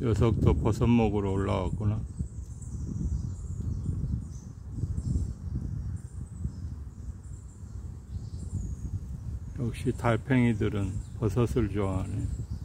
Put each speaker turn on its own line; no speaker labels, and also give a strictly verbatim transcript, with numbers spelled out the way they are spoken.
녀석도 버섯 먹으러 올라왔구나. 역시 달팽이들은 버섯을 좋아하네.